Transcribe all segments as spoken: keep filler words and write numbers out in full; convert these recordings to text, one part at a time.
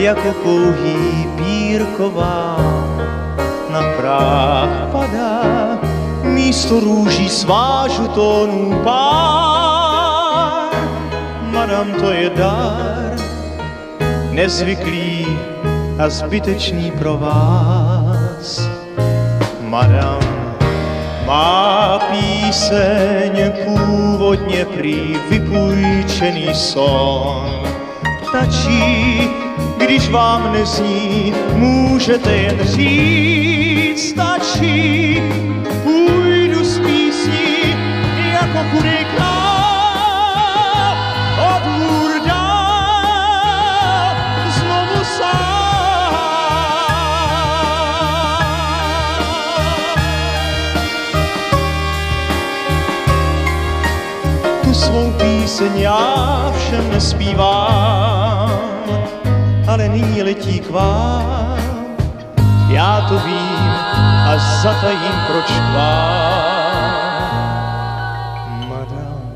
jako pouhý pírková na práh padá. Místo růží svážu tónů pár. Madam, to je dar, nezvyklý a zbytečný pro vás. Madam, má píseň původně prý vypůjčený son. Stačí, když vám nezní, můžete jen říct, stačí. Půjdu s písní jako chudý král, od hůr dál, znovu sám. Tu svou píseň já všem nespívám, ale nyní letí k vám. Já to vím a zatajím, proč k vám. Madam,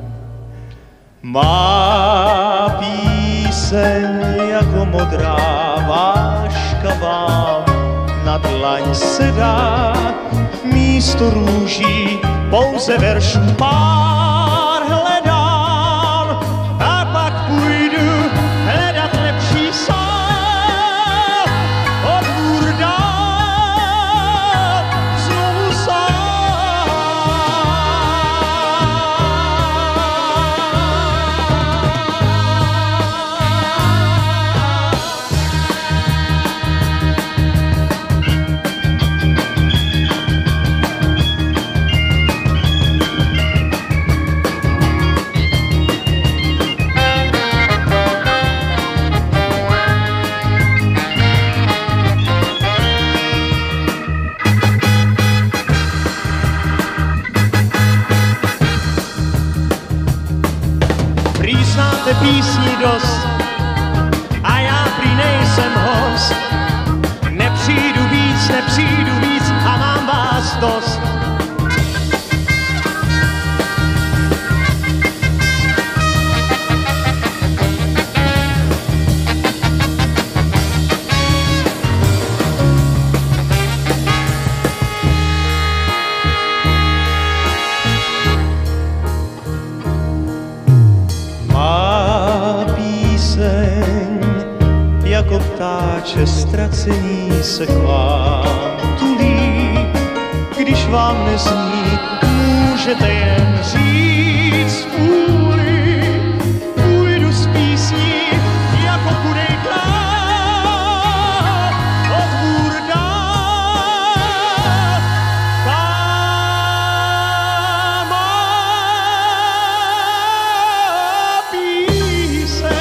má píseň jako modrá váška vám na dlaň se dá. Místo růží pouze veršů pár hledám, a pak půjdu hledat lepší sám. Od hůr dál, znovu sám. Znáte písní dost a já prý nejsem host. Nepřijdu víc, nepřijdu víc a mám vás dost. Jako ptáče ztracení se k vám tulí. Když vám nezní, můžete jen říct vůli. Půjdu s písní jako chudej král, od hůr dál, kam má píseň.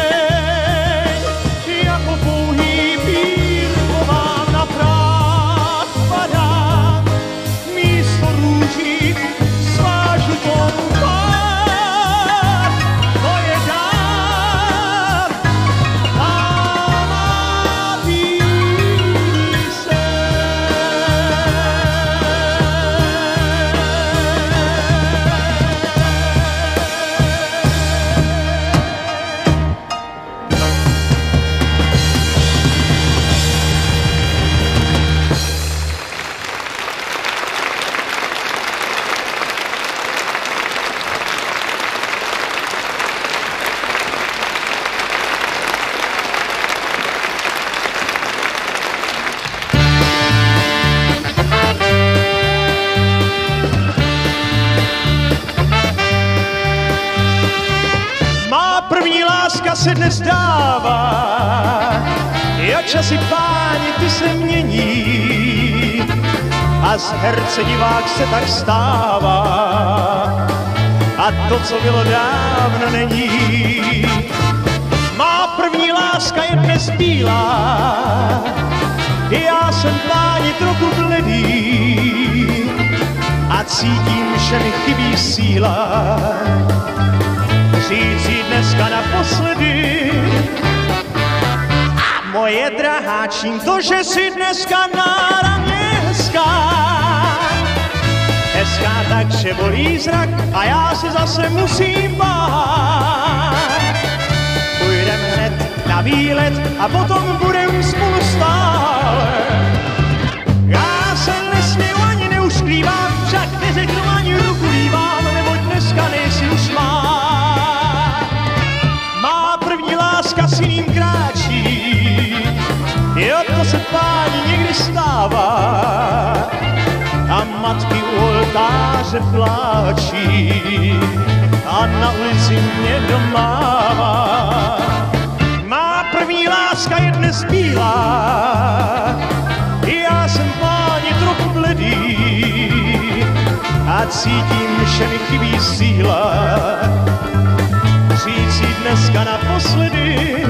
První láska se dnes dává, jo časy páni, ty se mění a z herce divák se tak stává a to, co bylo dávno, není. Má první láska je dnes bílá, já jsem páni trochu bledý a cítím, že mi chybí síla říct jí dneska naposledy. A moje drahá, čím to, že jsi dneska náramně hezká, hezká tak, že bolí zrak a já se zase musím bát. Půjdem hned na výlet a potom budem spolu stále. Já se nesměju ani neušklívám, však neřeknu ani ruku líbám, neboť dneska nejsi už má. Má první láska s jiným kráčí, jo, to se páni někdy stává. A matky u oltáře pláčí a na ulici mě domává. Má první láska je dnes bílá, já jsem páni trochu bledý a cítím, že mi chybí síla říct si dneska naposledy.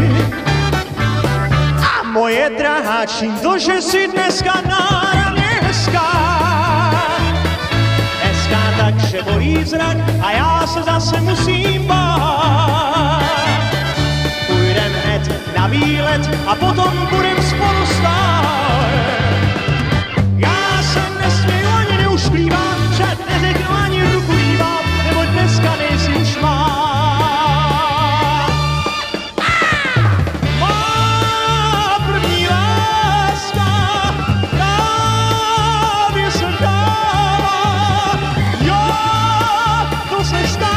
A moje drahá, čím to, že jsi dneska náramně hezká, hezká tak, že bolí zrak a já se zase musím bát. Půjdem hned na výlet a potom budem spolu stát. Já se nesměju ani neušklívám, však neřeknu ani ruku líbám, neboť dneska nejsi už má. Má první láska, právě se dává, jo, to se stává.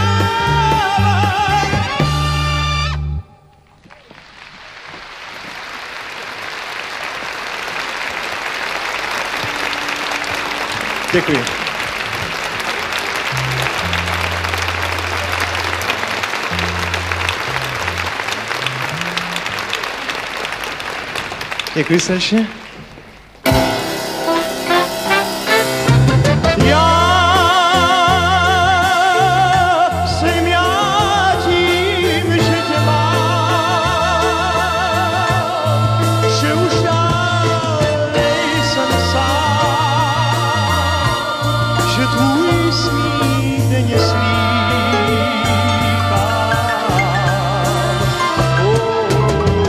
Děkuji. Děkuji srdečně. Já jsem já tím, že tě mám, že už dál nejsem sám, že tvůj smích denně slýchám. Oh,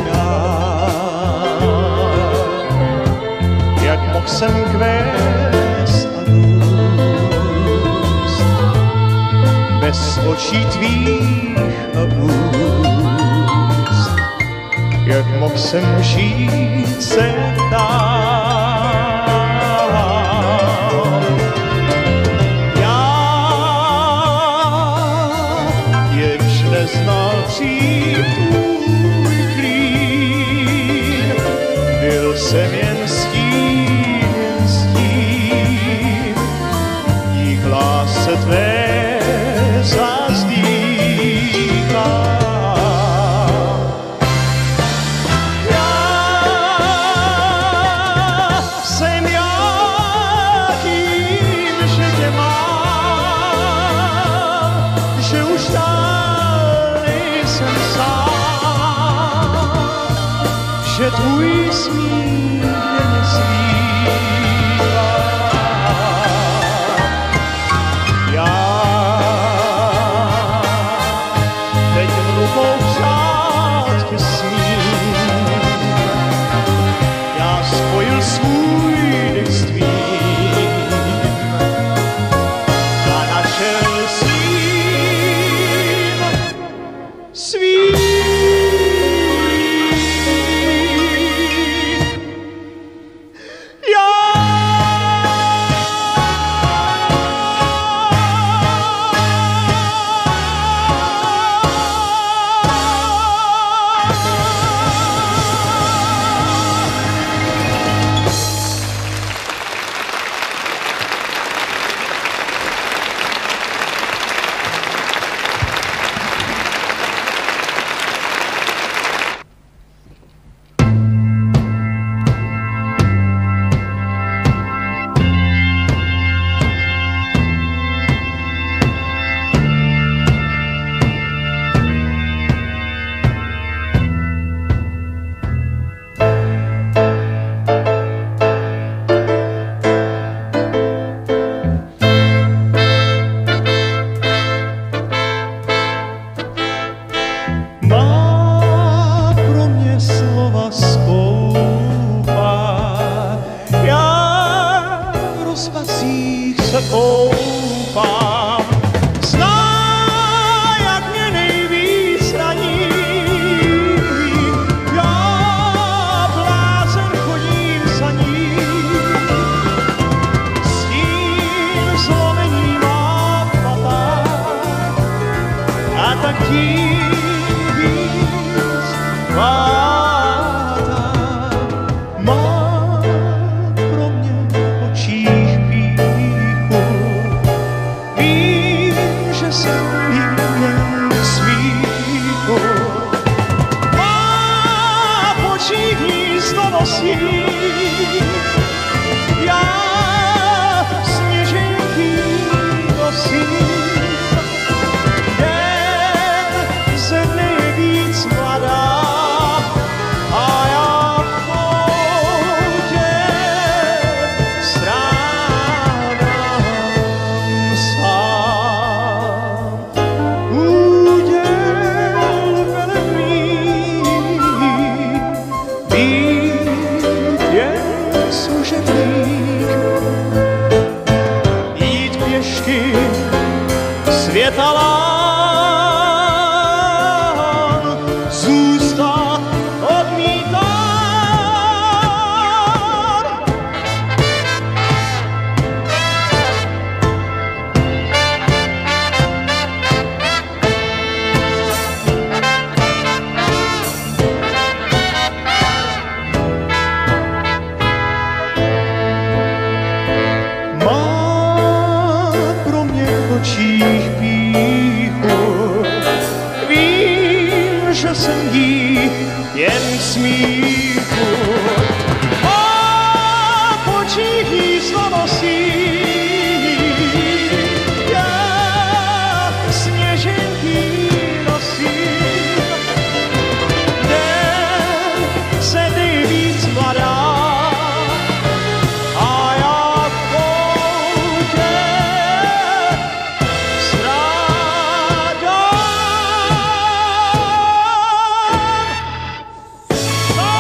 jak mohl jsem kvést a růst bez očí tvých a úst, jak mohl jsem žít se dál. Já, jenž neznal dřív tvůj klín, byl jsem jen s tím, jen s tím, dík lásce tvé zazdíchám. Já jsem já tím, že tě mám, že už dál nejsem sám, že tvůj smích denně slýchám. Já teď v rukou přát tě smím, já spojil svůj dech s tvým a našel svým svým. Zná, jak mě nejvíc raní, tím víc vláda. Má pro mě v očích píchu, vím, že jsem jí jen k smíchu. Má v očích hnízdo nosí, já sněženky nosím. Jen ze dne je víc mladá a já v poutě strádám sám. Úděl velebný být jen služebník, jít pěšky světa lán, zůstat odmítán. Má pro mě v očích píchu, vím, že jsem jí jen k smíchu. Má v očích hnízdo nosí, já sněženky nosím. Den se ty víc mladá a já v poutě strádám sám.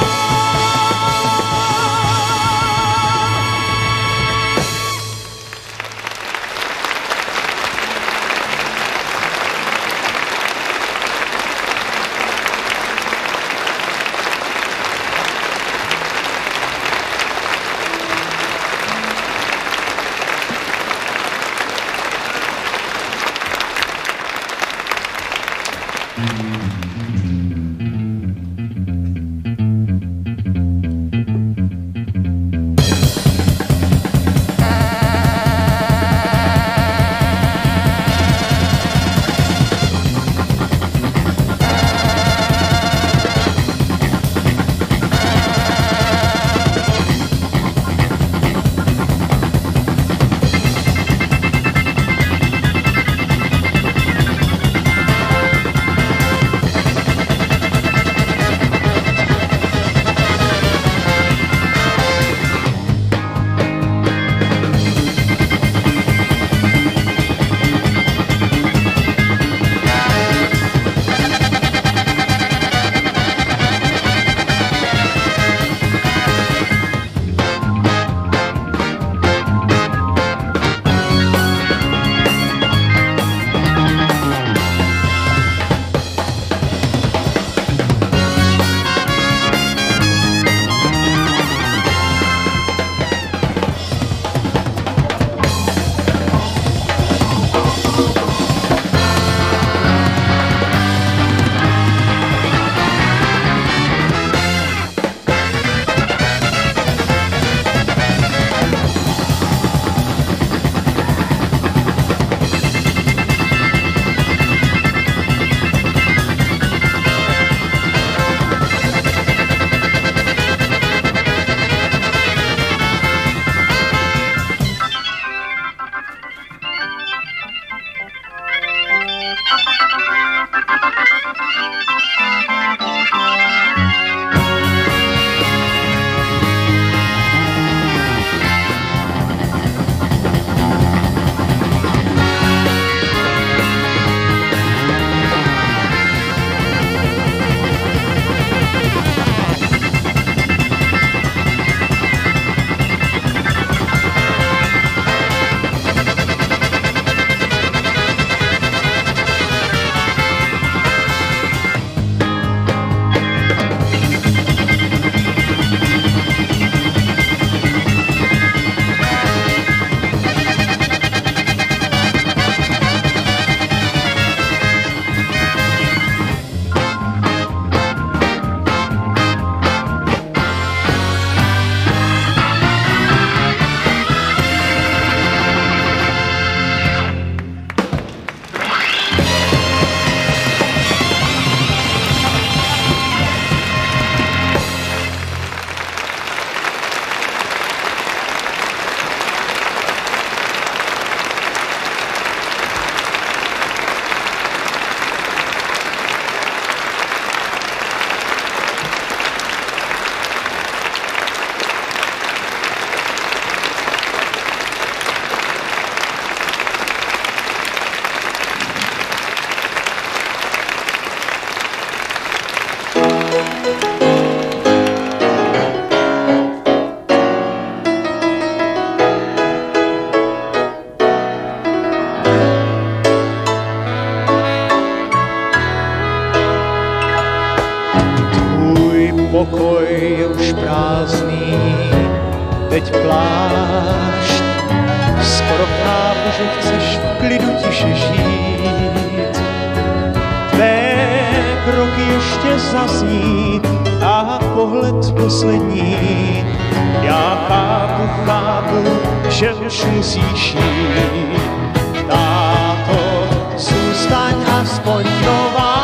že chceš v klidu tiše žít. Tvé kroky ještě zazní a pohled poslední. Já chápu, chápu, že už musíš jít. Táto, zůstaň aspoň do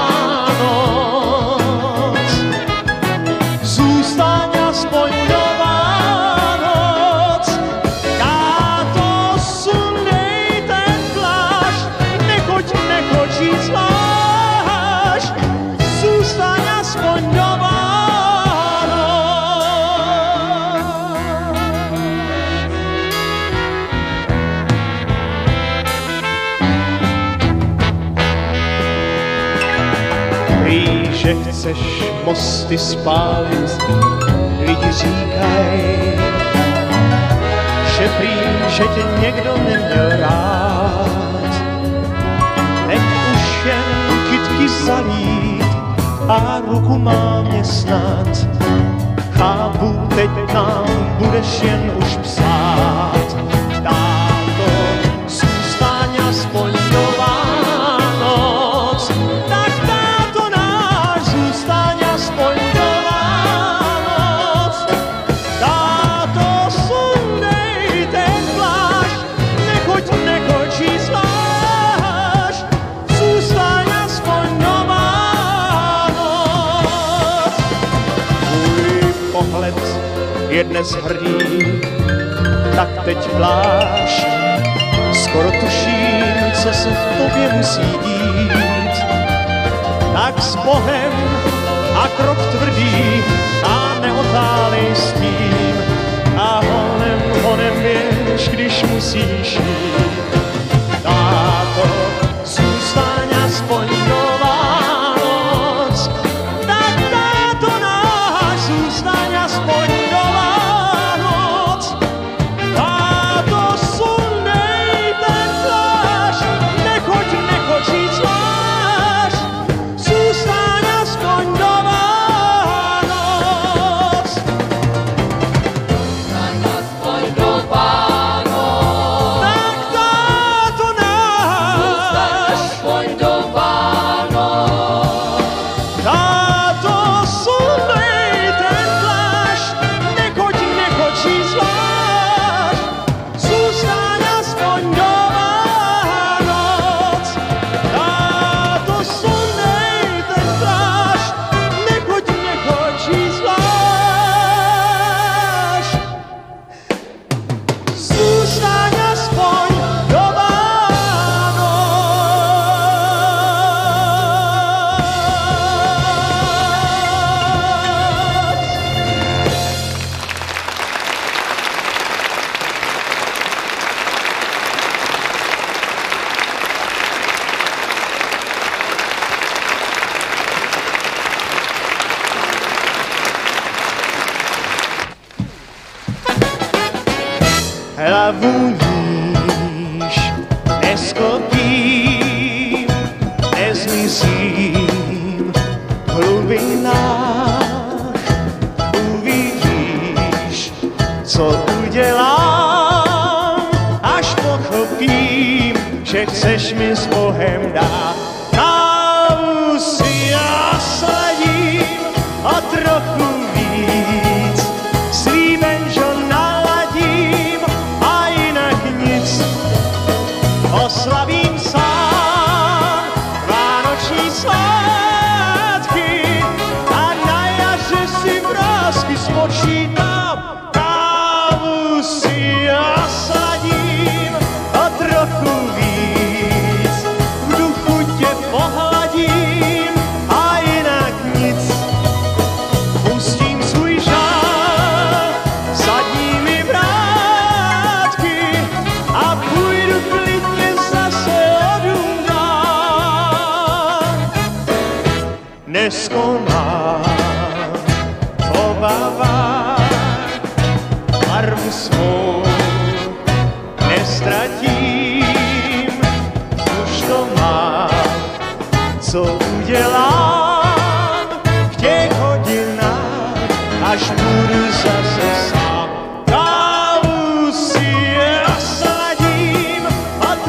Vánoc. Zůstaň aspoň do Vánoc. Táto, sundej ten plášť, nechoď, nechoď žít zvlášť. Zůstaň aspoň do Vánoc. Že chceš mosty spálit, lidi říkaj, že prý, že tě někdo neměl rád. Teď už jen kytky zalít a ruku má mě snad. Chápu, teď nám budeš jen už psát. Táto, zůstaň aspoň do Vánoc. Tak táto náš, zůstaň aspoň do Vánoc. Táto, sundej ten plášť, nechoď, nechoď žít zvlášť. Zůstaň aspoň do Vánoc. Můj pohled je dnes hrdý, tak teď plášť. Skoro tuším, co se v tobě musí dít. Tak s Bohem a krok tvrdý a neotálej s tím. A honem, honem běž, když musíš jít. Táto, zůstaň aspoň do Vánoc. Tak táto náš, zůstaň aspoň do Vánoc. Táto, sundej ten plášť, nechoď, nechoď žít zvlášť. Zůstaň aspoň do Vánoc. Zůstaň aspoň do Vánoc. Tak táto náš, Zůstaň aspoň do Vánoc. táto, sundej ten plášť, nechoď, nechoď žít zvlášť. Zůstaň aspoň do Vánoc. Táto, sundej ten plášť, nechoď, nechoď žít zvlášť. Zůstaň aspoň do Vánoc. Hlavu níž nesklopím, nezmizím v hlubinách. Uvidíš, co udělám, až pochopím, že chceš mi s Bohem dát. Kávu si já sladím a trochu víc, slíben, že naladím a jinak nic. Oslavím sám vánoční svátky a na jaře si vrásky spočítám. Kávu si já sladím a trochu víc, v duchu tě pohladím a jinak nic. Pustím svůj žál zadními vrátky a půjdu klidně zase o dům dál. Nezkoumám v obavách, barvu svou nestratím. Už to mám, co udělám v těch hodinách, až budu zase sám. Kávu si já sladím a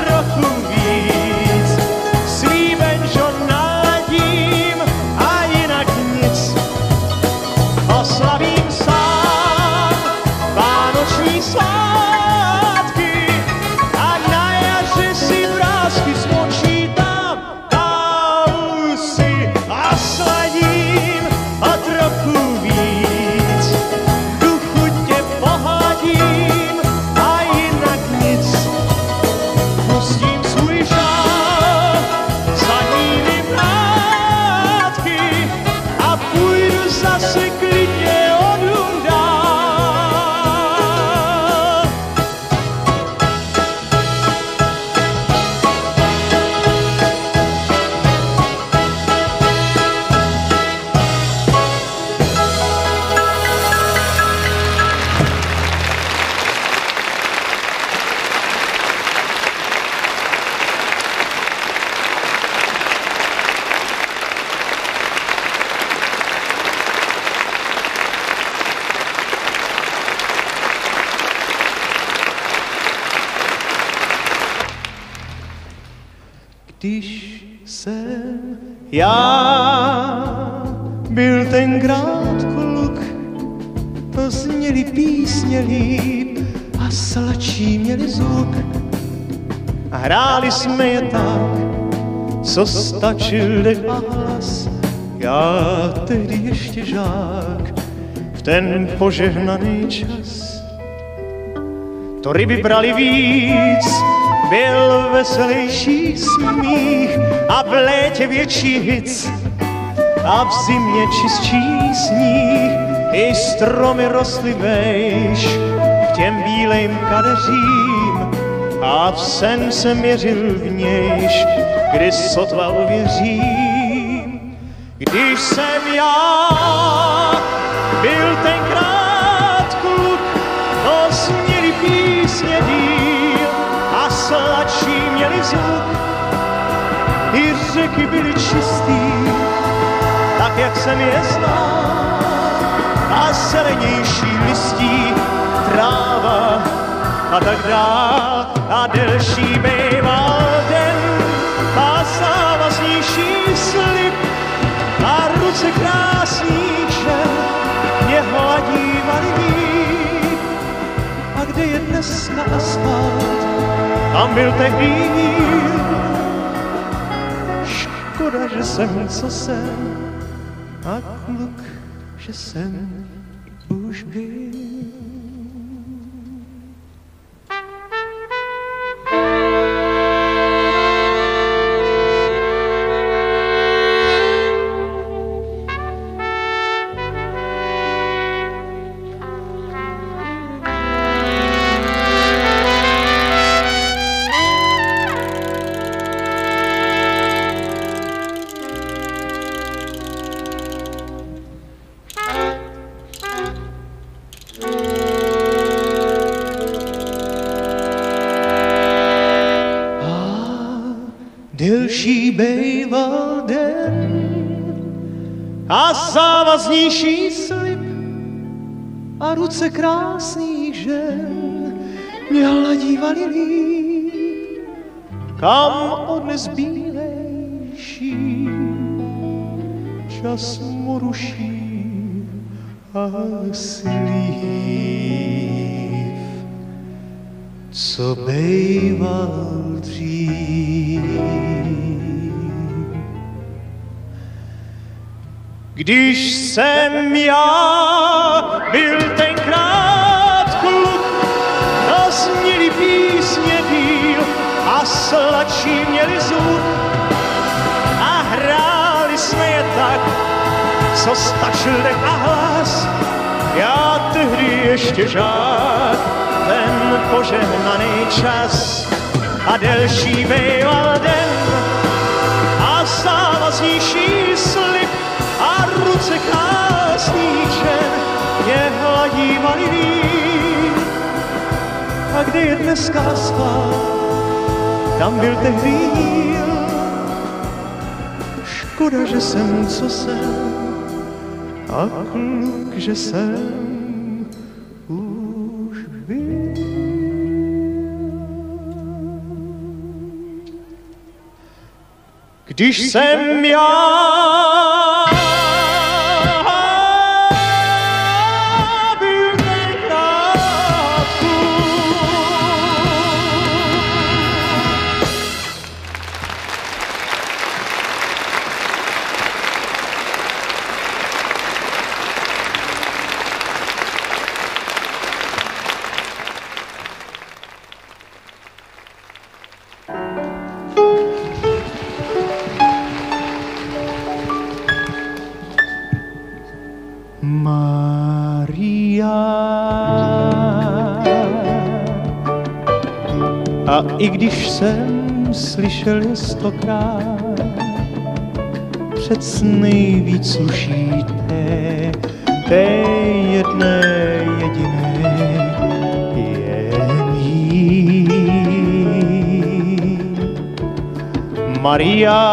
Když jsem já byl tenkrát kluk, to zněly písně líp a sladší měli zvuk. A hráli jsme je tak, co stačil dech a hlas. Já tehdy ještě žák, v ten požehnaný čas. To ryby brali víc, byl veselější smích a v létě větší hic a v zimě čistší sníh. I stromy rostly vejš k těm bílejm kadeřím a v sen se měřil vnějš, kdy sotva uvěřím. Když jsem já byl tenkrát kluk, to zněly písně díl a sladší měli zvuk. I řeky byly čistý, tak jak jsem je znal, a zelenější listí tráva a tak dál. A delší býval den a závaznější slib a ruce krásníček mě hladívaly líp. A kde je dneska asfalt, tam byl tehdy mír. Škoda, že jsem, co jsem, a kluk, že jsem už byl. Delší bejval den a závaznější slib a ruce krásných žen mě hladívaly líp. Kam odnes bílejší čas mu ruší a slív, co bejval dřív. Když jsem já byl tenkrát kluk, to zněly písně díl a sladší měli zvuk. A hráli jsme je tak, co stačil dech a hlas. Já tehdy ještě žák, ten požehnaný čas. A delší býval den a závaznější slib a ruce krásníček mě hladívaly líp. A kde je dneska asfalt, tam byl tehdy mír. Škoda, že jsem, co jsem, a kluk, že jsem už byl. Když jsem já byl tenkrát kluk. Maria. A i když jsem slyšel je stokrát, přec nejvíc sluší té, té jedné jediné jen jí. Maria,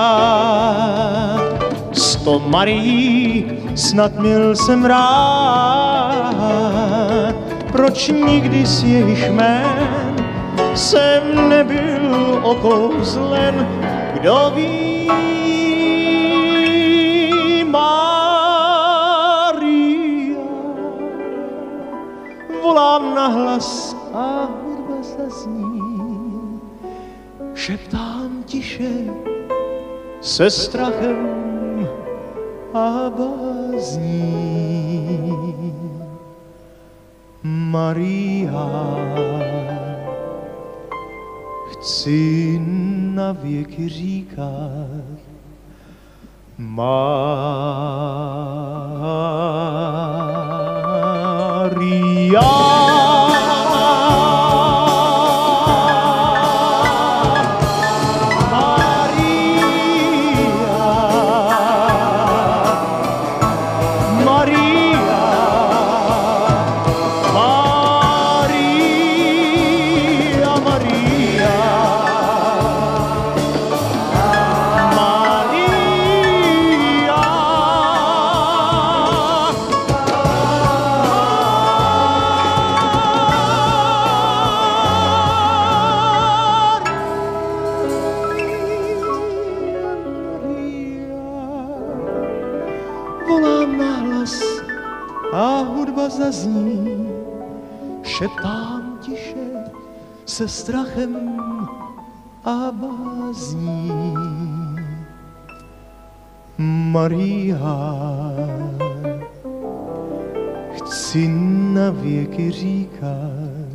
sto Marií, snad měl jsem rád, proč nikdy z jejich jmén jsem nebyl okouzlen, kdo ví, Maria. Volám nahlas a hudba zazní, šeptám tiše se strachem a bázní. Maria, chci na věky říkat, Maria. Volám nahlas a hudba zazní, šeptám tiše se strachem a bázní. Maria, chci na věky říkat,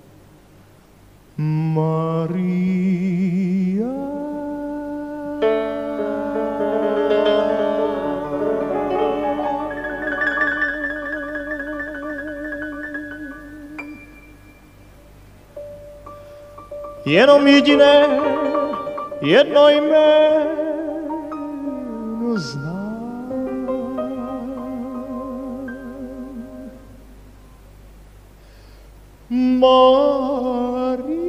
Maria. Jenom jediné, jedno jméno znám. Maria.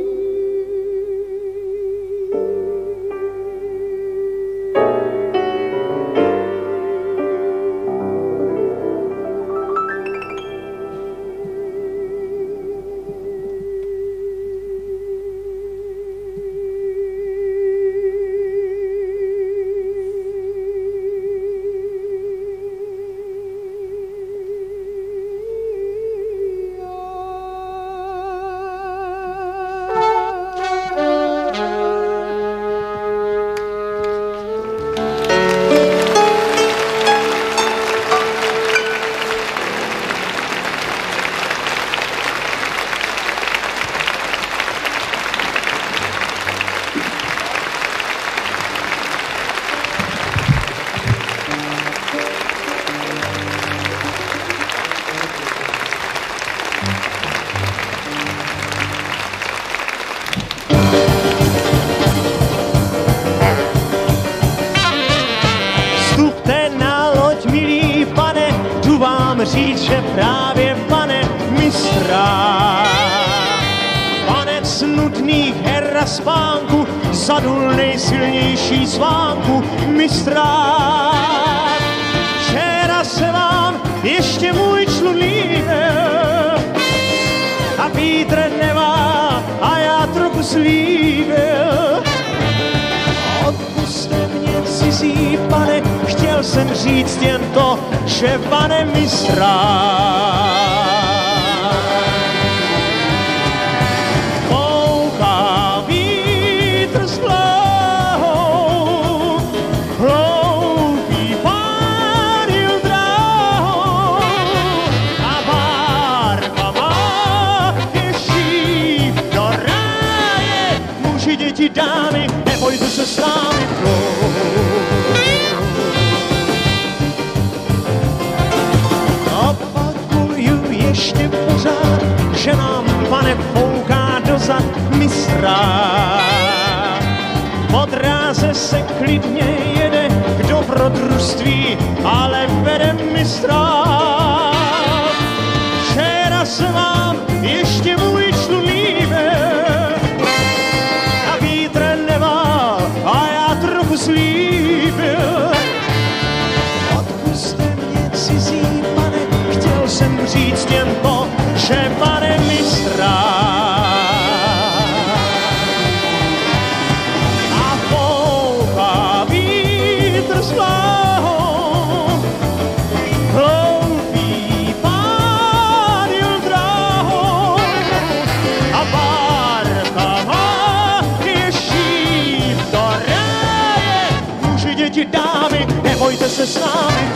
Říct, že právě pane mistra, panec nutných her a spánku, zadul nejsilnější svánku mistra. Včera se vám ještě můj člun líbil a vítr nevá a já trochu slíbil. Odpuste mě, cizí pane, chtěl jsem říct jen to, že pane mistra. Fouká vítr s vláhou, hloupý pán jel dráhou a barva má těžší do ráje. Muži, děti, dámy, nebojte se s námi plout. Ještě pořád, že nám pane fouká dozad mistra. Po dráze se klidně jede k dobrodružství, ale vede mistra. Včera se vám ještě můj člun líbil a vítr nevál a já trochu slíbil. Odpuste mě, cizí pane, chtěl jsem říct jen to, že pane mistra. se s námi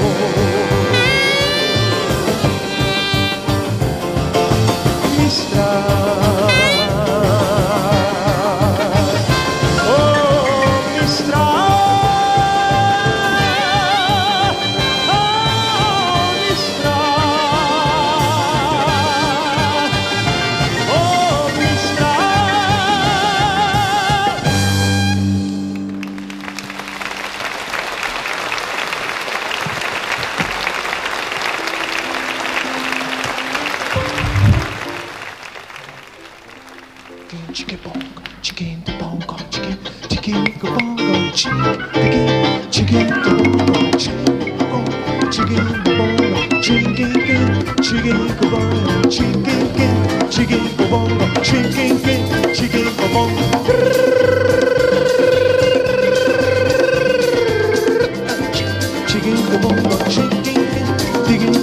chicken bongo, chicken bongo, chicken, chicken bongo, chicken, chicken bongo, chicken bongo, chicken bongo, chicken, chicken bongo, chicken, chicken bongo, chicken, chicken bongo. Chicken bongo, chicken, chicken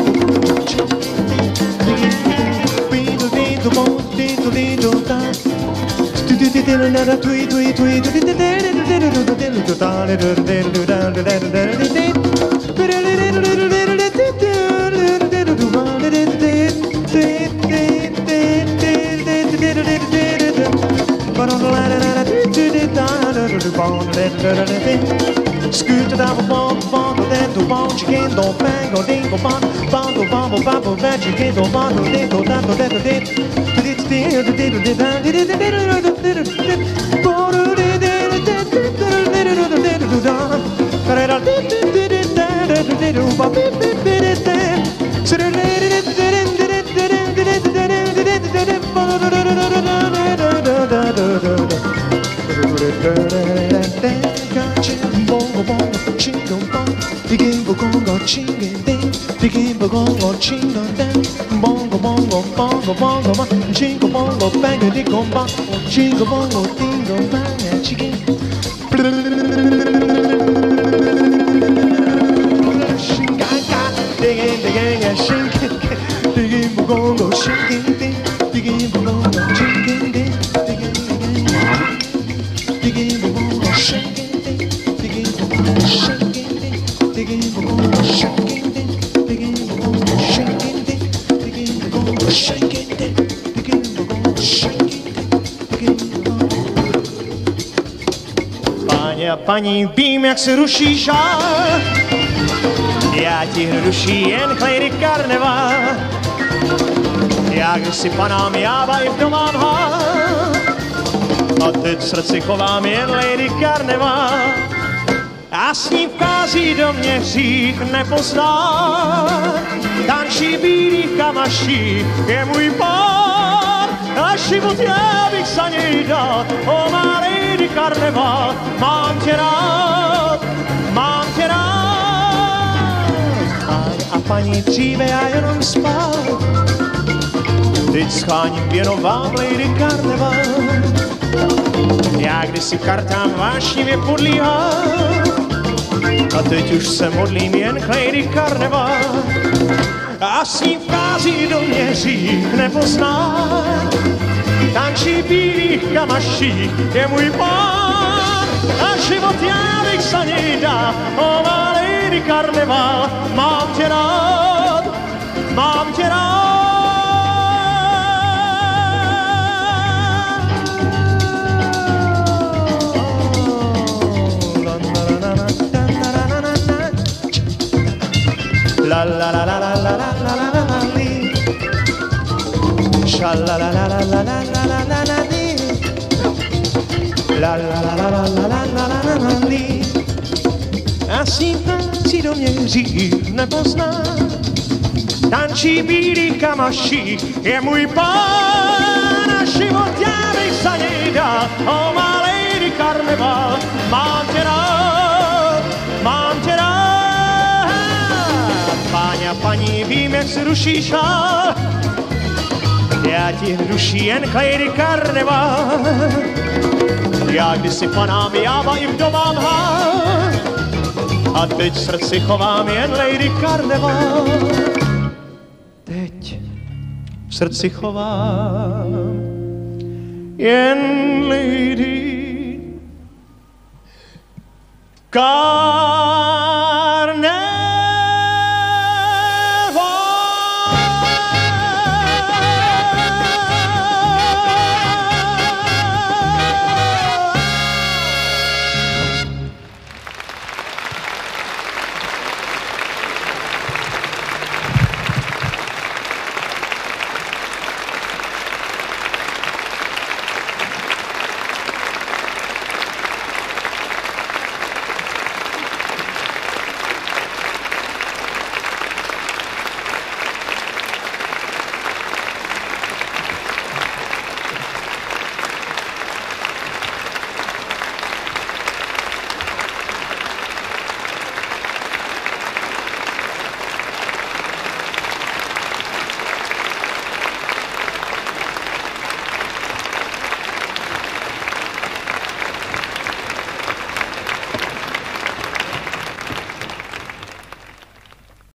Scoot it up, bond, bond, then to bond, chicken, don't bang, or dingo, bond, bond, bond, bond, bond, bond, chicken, don't bond, or dingo, that, or that, or that. Bongo bongo, chingo bong, digimbo gongo, chingin ding, digimbo gongo, chingo ding, bongo bongo, bongo bongo, ma, chingo bongo, bang a dick on bong, chingo bongo, dingo bang a chicken. Shingaga, digging, digging, a shinkin, digimbo gongo, shinkin ding, digimbo gongo, chingin ding, digging, digging, digimbo gongo, shinkin. Páně a paní, vím, jak se ruší žál, já ti ruší jen klejdy karneva. Já když si panám jáva i v domám hál, a teď v srdci chovám jen lady karneva. A s ní vchází do mě hřích nepozná, tančí bílých kamaší je můj pár. A život já bych za něj dal, o má lady karneva, mám tě rád, mám tě rád. Páně a paní, dříve já jenom spal, teď scháním jenom vám lady karneva. Já kdysi kartám vášnivě podlíhal, a teď už se modlím jen k lady karneva. A s ní vchází do mě hřích nepozná, tančí bílých kamaších je můj pán. A život já bych za něj dal, o má lady karneva, mám tě rád, mám tě rád. La la la la la la la la la la la li. Sha la la la la la la la la la la li. La la la la la la la la la la li. A s ním vchází do mě hřích nepozná, tančí bílých kamaších je můj pán. A život já bych za něj dal, o má lady karneval, mám tě rád, mám tě rád. Páně a paní, vím, jak se ruší žál, já ti ruší jen lady karneval. Já kdysi panám jáva i v domám hál, a teď v srdci chovám jen lady karneval. Teď v srdci chovám jen lady karneval.